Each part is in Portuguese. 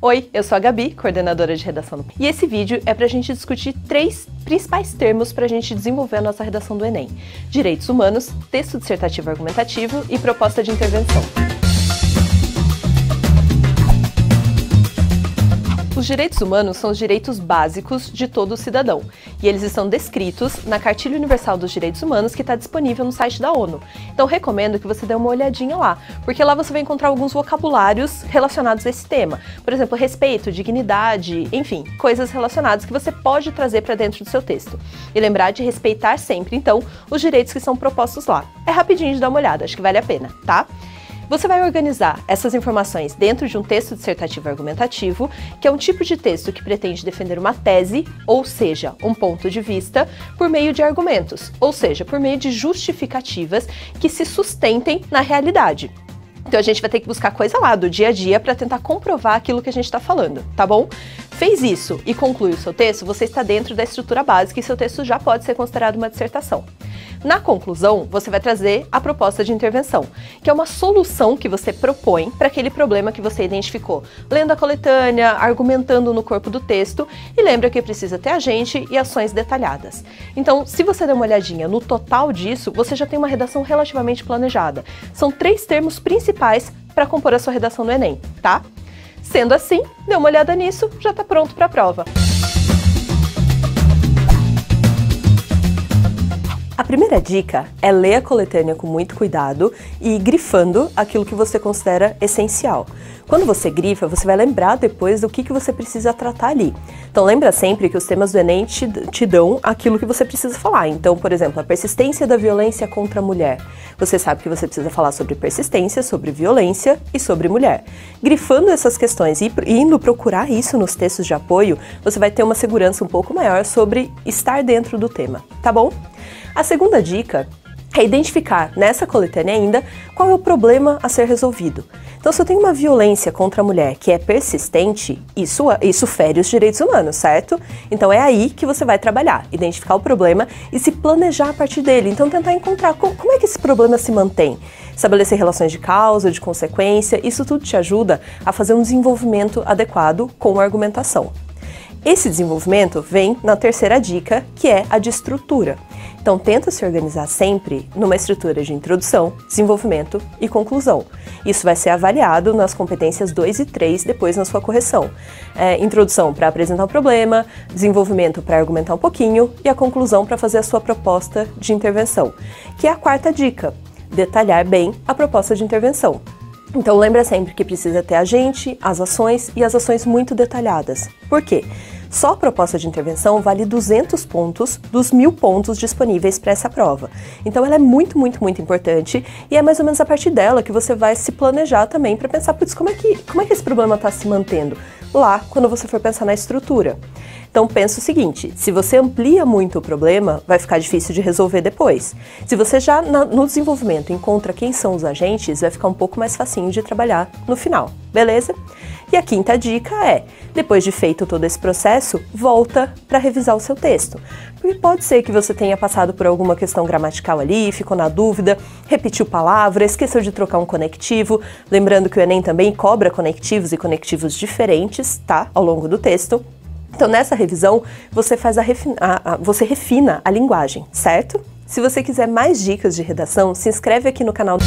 Oi, eu sou a Gabi, coordenadora de redação do Enem. E esse vídeo é para a gente discutir 3 principais termos para a gente desenvolver a nossa redação do Enem: direitos humanos, texto dissertativo argumentativo e proposta de intervenção. Os direitos humanos são os direitos básicos de todo cidadão, e eles estão descritos na Cartilha Universal dos Direitos Humanos, que está disponível no site da ONU. Então recomendo que você dê uma olhadinha lá, porque lá você vai encontrar alguns vocabulários relacionados a esse tema. Por exemplo, respeito, dignidade, enfim, coisas relacionadas que você pode trazer para dentro do seu texto. E lembrar de respeitar sempre, então, os direitos que são propostos lá. É rapidinho de dar uma olhada, acho que vale a pena, tá? Você vai organizar essas informações dentro de um texto dissertativo argumentativo, que é um tipo de texto que pretende defender uma tese, ou seja, um ponto de vista, por meio de argumentos, ou seja, por meio de justificativas que se sustentem na realidade. Então a gente vai ter que buscar coisa lá do dia a dia para tentar comprovar aquilo que a gente está falando, tá bom? Fez isso e conclui o seu texto, você está dentro da estrutura básica e seu texto já pode ser considerado uma dissertação. Na conclusão, você vai trazer a proposta de intervenção, que é uma solução que você propõe para aquele problema que você identificou, lendo a coletânea, argumentando no corpo do texto, e lembra que precisa ter agente e ações detalhadas. Então, se você der uma olhadinha no total disso, você já tem uma redação relativamente planejada. São 3 termos principais para compor a sua redação no Enem, tá? Sendo assim, dê uma olhada nisso, já está pronto para a prova. A primeira dica é ler a coletânea com muito cuidado e ir grifando aquilo que você considera essencial. Quando você grifa, você vai lembrar depois do que você precisa tratar ali. Então lembra sempre que os temas do Enem te dão aquilo que você precisa falar. Então, por exemplo, a persistência da violência contra a mulher. Você sabe que você precisa falar sobre persistência, sobre violência e sobre mulher. Grifando essas questões e indo procurar isso nos textos de apoio, você vai ter uma segurança um pouco maior sobre estar dentro do tema, tá bom? A segunda dica é identificar nessa coletânea ainda qual é o problema a ser resolvido. Então, se eu tenho uma violência contra a mulher que é persistente, isso fere os direitos humanos, certo? Então é aí que você vai trabalhar, identificar o problema e se planejar a partir dele. Então tentar encontrar como é que esse problema se mantém. Estabelecer relações de causa, de consequência, isso tudo te ajuda a fazer um desenvolvimento adequado com a argumentação. Esse desenvolvimento vem na terceira dica, que é a de estrutura. Então, tenta se organizar sempre numa estrutura de introdução, desenvolvimento e conclusão. Isso vai ser avaliado nas competências 2 e 3 depois na sua correção. Introdução para apresentar o problema, desenvolvimento para argumentar um pouquinho e a conclusão para fazer a sua proposta de intervenção, que é a quarta dica, detalhar bem a proposta de intervenção. Então lembra sempre que precisa ter agente, as ações e as ações muito detalhadas. Por quê? Só a proposta de intervenção vale 200 pontos dos 1000 pontos disponíveis para essa prova. Então ela é muito, muito, muito importante e é mais ou menos a partir dela que você vai se planejar também para pensar, putz, como é que esse problema está se mantendo lá quando você for pensar na estrutura. Então pensa o seguinte, se você amplia muito o problema, vai ficar difícil de resolver depois. Se você já no desenvolvimento encontra quem são os agentes, vai ficar um pouco mais facinho de trabalhar no final, beleza? E a quinta dica é, depois de feito todo esse processo, volta para revisar o seu texto. Porque pode ser que você tenha passado por alguma questão gramatical ali, ficou na dúvida, repetiu palavra, esqueceu de trocar um conectivo. Lembrando que o Enem também cobra conectivos e conectivos diferentes, tá? Ao longo do texto. Então, nessa revisão, você você refina a linguagem, certo? Se você quiser mais dicas de redação, se inscreve aqui no canal.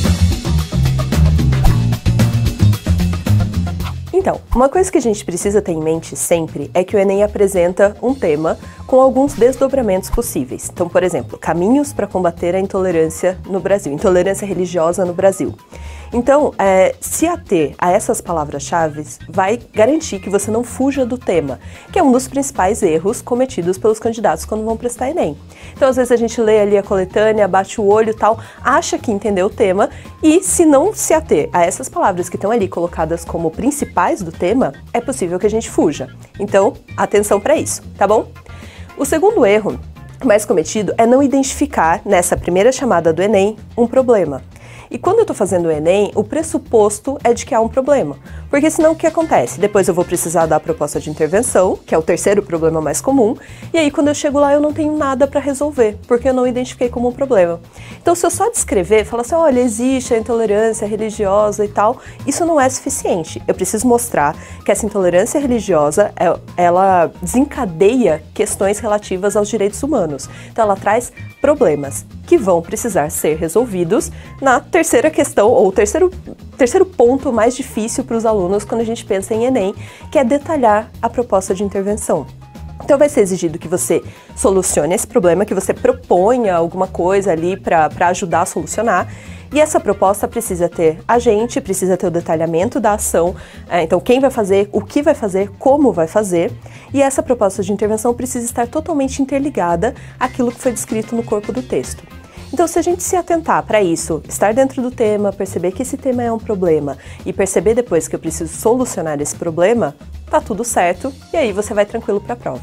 Então, uma coisa que a gente precisa ter em mente sempre é que o Enem apresenta um tema com alguns desdobramentos possíveis. Então, por exemplo, caminhos para combater a intolerância no Brasil, intolerância religiosa no Brasil. Então, se ater a essas palavras-chave vai garantir que você não fuja do tema, que é um dos principais erros cometidos pelos candidatos quando vão prestar Enem. Então, às vezes a gente lê ali a coletânea, bate o olho e tal, acha que entendeu o tema e se não se ater a essas palavras que estão ali colocadas como principais do tema, é possível que a gente fuja. Então, atenção para isso, tá bom? O segundo erro mais cometido é não identificar, nessa primeira chamada do Enem, um problema. E quando eu estou fazendo o Enem, o pressuposto é de que há um problema. Porque senão o que acontece? Depois eu vou precisar da proposta de intervenção, que é o terceiro problema mais comum, e aí quando eu chego lá eu não tenho nada para resolver, porque eu não identifiquei como um problema. Então se eu só descrever, falar assim, olha, existe a intolerância religiosa e tal, isso não é suficiente. Eu preciso mostrar que essa intolerância religiosa, ela desencadeia questões relativas aos direitos humanos. Então ela traz problemas que vão precisar ser resolvidos na terceira questão, ou terceiro ponto mais difícil para os alunos quando a gente pensa em Enem, que é detalhar a proposta de intervenção. Então vai ser exigido que você solucione esse problema, que você proponha alguma coisa ali para ajudar a solucionar. E essa proposta precisa ter agente, precisa ter o detalhamento da ação, então quem vai fazer, o que vai fazer, como vai fazer. E essa proposta de intervenção precisa estar totalmente interligada àquilo que foi descrito no corpo do texto. Então, se a gente se atentar para isso, estar dentro do tema, perceber que esse tema é um problema e perceber depois que eu preciso solucionar esse problema, tá tudo certo e aí você vai tranquilo para a prova.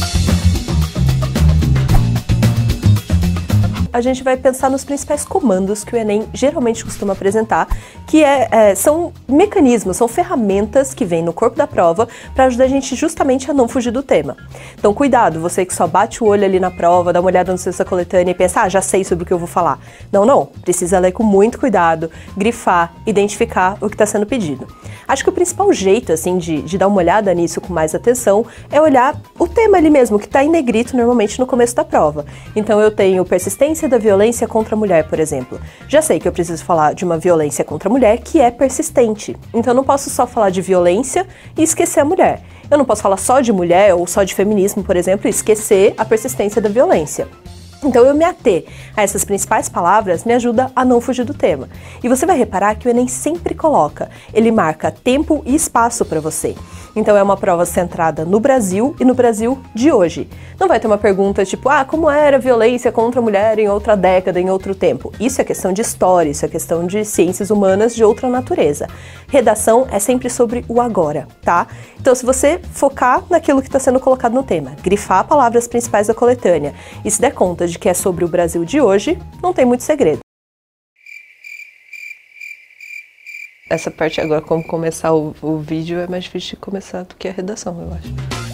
A gente vai pensar nos principais comandos que o Enem geralmente costuma apresentar, que são mecanismos, são ferramentas que vêm no corpo da prova para ajudar a gente justamente a não fugir do tema. Então cuidado, você que só bate o olho ali na prova, dá uma olhada no texto da coletânea e pensa, já sei sobre o que eu vou falar. Não, precisa ler com muito cuidado, grifar, identificar o que está sendo pedido. Acho que o principal jeito, assim, de dar uma olhada nisso com mais atenção é olhar o tema ali mesmo, que está em negrito normalmente no começo da prova. Então eu tenho persistência da violência contra a mulher, por exemplo. Já sei que eu preciso falar de uma violência contra a mulher que é persistente. Então eu não posso só falar de violência e esquecer a mulher. Eu não posso falar só de mulher ou só de feminismo, por exemplo, e esquecer a persistência da violência. Então eu me ater a essas principais palavras me ajuda a não fugir do tema. E você vai reparar que o Enem sempre coloca, ele marca tempo e espaço para você. Então é uma prova centrada no Brasil e no Brasil de hoje. Não vai ter uma pergunta tipo, como era a violência contra a mulher em outra década, em outro tempo. Isso é questão de história, isso é questão de ciências humanas de outra natureza. Redação é sempre sobre o agora, tá? Então se você focar naquilo que está sendo colocado no tema, grifar palavras principais da coletânea e se der conta de que é sobre o Brasil de hoje, não tem muito segredo. Essa parte agora, como começar o vídeo, é mais difícil de começar do que a redação, eu acho.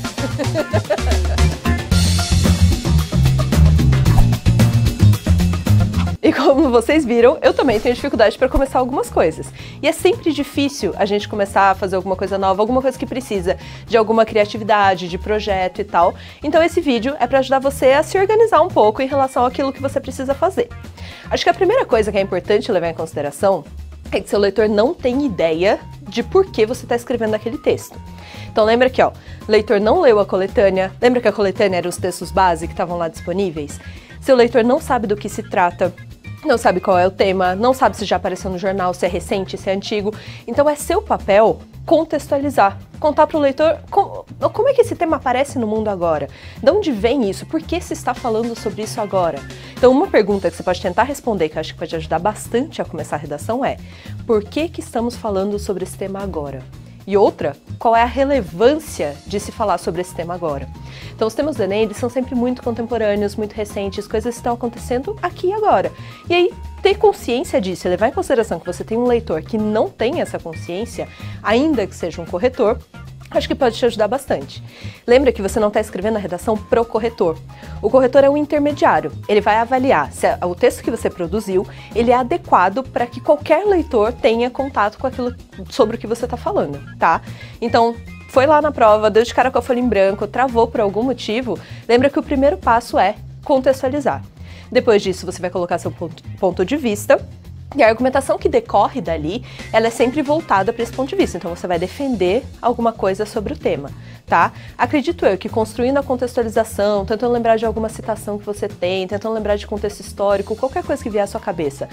E como vocês viram, eu também tenho dificuldade para começar algumas coisas. E é sempre difícil a gente começar a fazer alguma coisa nova, alguma coisa que precisa de alguma criatividade, de projeto e tal. Então esse vídeo é para ajudar você a se organizar um pouco em relação àquilo que você precisa fazer. Acho que a primeira coisa que é importante levar em consideração é que seu leitor não tem ideia de por que você está escrevendo aquele texto. Então lembra que, o leitor não leu a coletânea, lembra que a coletânea eram os textos base que estavam lá disponíveis? Seu leitor não sabe do que se trata, não sabe qual é o tema, não sabe se já apareceu no jornal, se é recente, se é antigo. Então é seu papel contextualizar, contar para o leitor como é que esse tema aparece no mundo agora, de onde vem isso, por que se está falando sobre isso agora. Então uma pergunta que você pode tentar responder, que eu acho que pode ajudar bastante a começar a redação é: por que estamos falando sobre esse tema agora? E outra, qual é a relevância de se falar sobre esse tema agora? Então os temas do Enem, eles são sempre muito contemporâneos, muito recentes, coisas que estão acontecendo aqui e agora. E aí, ter consciência disso, levar em consideração que você tem um leitor que não tem essa consciência, ainda que seja um corretor, acho que pode te ajudar bastante. Lembra que você não está escrevendo a redação pro corretor. O corretor é um intermediário. Ele vai avaliar se o texto que você produziu, ele é adequado para que qualquer leitor tenha contato com aquilo sobre o que você está falando, tá? Então, foi lá na prova, deu de cara com a folha em branco, travou por algum motivo, lembra que o primeiro passo é contextualizar. Depois disso, você vai colocar seu ponto de vista. E a argumentação que decorre dali, ela é sempre voltada para esse ponto de vista. Então você vai defender alguma coisa sobre o tema, tá? Acredito eu que construindo a contextualização, tentando lembrar de alguma citação que você tem, tentando lembrar de contexto histórico, qualquer coisa que vier à sua cabeça,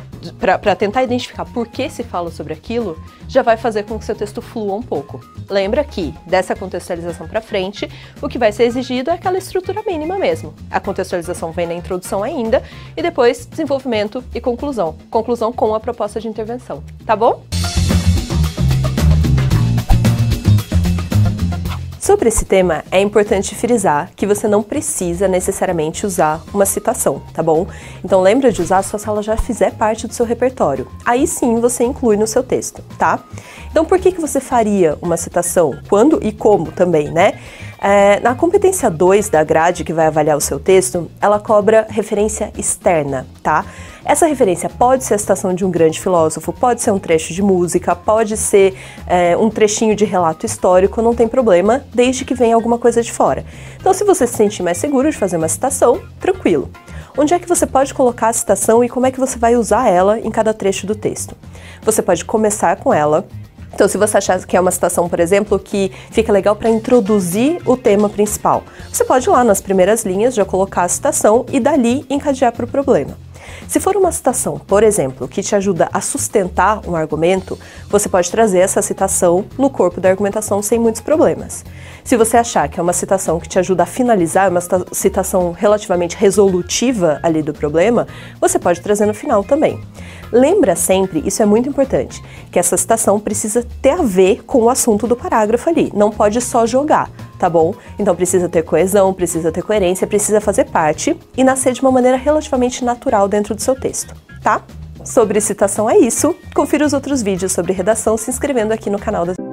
para tentar identificar por que se fala sobre aquilo, já vai fazer com que seu texto flua um pouco. Lembra que, dessa contextualização para frente, o que vai ser exigido é aquela estrutura mínima mesmo. A contextualização vem na introdução ainda, e depois desenvolvimento e conclusão. Conclusão com a proposta de intervenção, tá bom? Sobre para esse tema, é importante frisar que você não precisa necessariamente usar uma citação, tá bom? Então lembra de usar só se ela já fizer parte do seu repertório. Aí sim você inclui no seu texto, tá? Então por que você faria uma citação? Quando e como também, né? Na competência 2 da grade, que vai avaliar o seu texto, ela cobra referência externa, tá? Essa referência pode ser a citação de um grande filósofo, pode ser um trecho de música, pode ser um trechinho de relato histórico, não tem problema, desde que venha alguma coisa de fora. Então, se você se sentir mais seguro de fazer uma citação, tranquilo. Onde é que você pode colocar a citação e como é que você vai usar ela em cada trecho do texto? Você pode começar com ela. Então, se você achar que é uma citação, por exemplo, que fica legal para introduzir o tema principal, você pode ir lá nas primeiras linhas já colocar a citação e dali encadear para o problema. Se for uma citação, por exemplo, que te ajuda a sustentar um argumento, você pode trazer essa citação no corpo da argumentação sem muitos problemas. Se você achar que é uma citação que te ajuda a finalizar, uma citação relativamente resolutiva ali do problema, você pode trazer no final também. Lembra sempre, isso é muito importante, que essa citação precisa ter a ver com o assunto do parágrafo ali, não pode só jogar, tá bom? Então precisa ter coesão, precisa ter coerência, precisa fazer parte e nascer de uma maneira relativamente natural dentro do seu texto, tá? Sobre citação é isso, confira os outros vídeos sobre redação se inscrevendo aqui no canal da